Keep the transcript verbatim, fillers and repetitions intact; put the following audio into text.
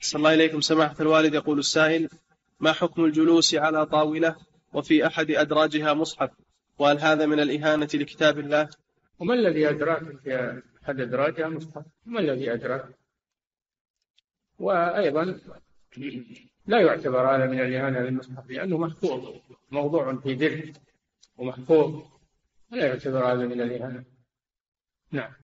صلى الله إليكم سماحة الوالد. يقول السائل: ما حكم الجلوس على طاولة وفي أحد أدراجها مصحف، وهل هذا من الإهانة لكتاب الله؟ وما الذي أدراك في أحد أدراجها مصحف؟ ما الذي أدراك؟ وأيضا لا يعتبر هذا من الإهانة للمصحف، لأنه محفوظ، موضوع في ذهن ومحفوظ، لا يعتبر هذا من الإهانة. نعم.